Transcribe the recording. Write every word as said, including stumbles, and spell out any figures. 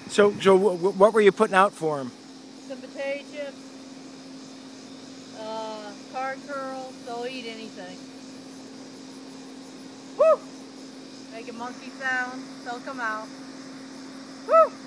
So, so what were you putting out for him? Some potato chips, uh, corn curls. They'll eat anything. Woo! Making monkey sounds. They'll come out. Woo!